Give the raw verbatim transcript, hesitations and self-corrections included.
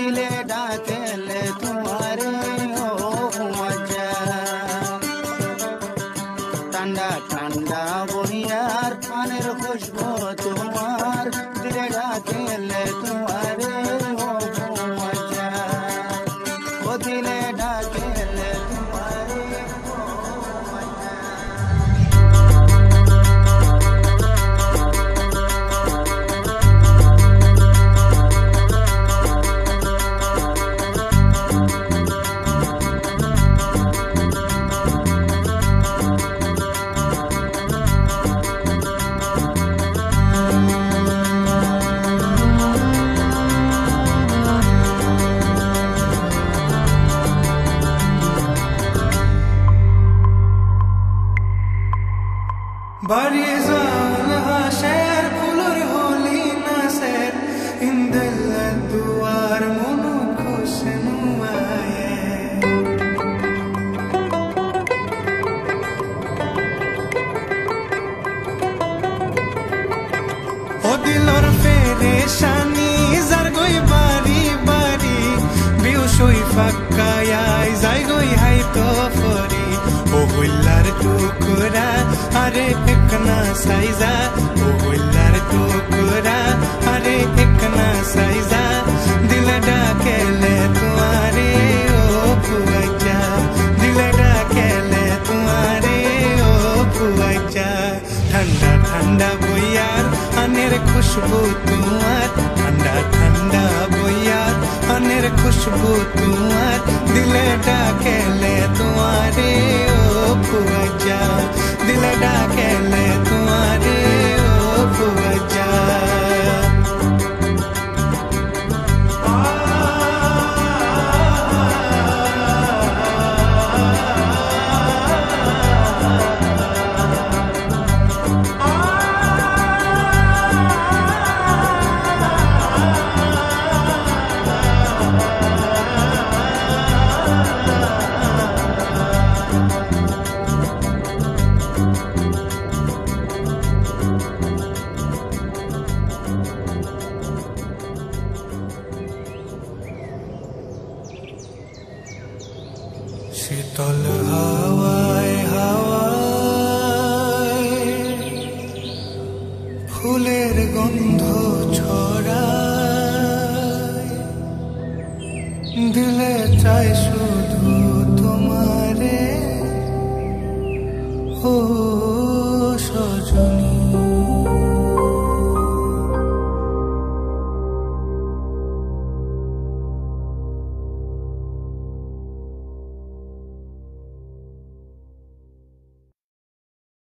दिले डाकेले तुम्हारे ओ मजा ठंडा ठंडा बुनियार पानी खुशबू तुम्हार दिले डाकेले तुम्हारे ओ मजा ओ दिले डाकेले तुम्हारे Barizal hasher kulur holi naser indel duar monu khusnu aaye o dilor pereshani zargoi bari bari biushoi fakkaya zaigoi hai to fori o hullar tukura अरे इकना साइजा ओ हुल्लर टुकड़ा अरे इकना साइजा दिल डाकेले तुम्हारे ओ पुआचा दिल डाकेले तुम्हारे ओ पुआचा ठंडा ठंडा बोयार अनेर खुशबू तुम्हार ठंडा ठंडा बोयार अनेर खुशबू तुम्हार दिल डाकेले तुम्हारे ओ पुआचा दिल डाकेले तुम्हारे ओ पुआचा शीतल हावाय हावाय फुलेर गंध छड़ाय दिले चाय शुधु तुम्हारे ओ सजनी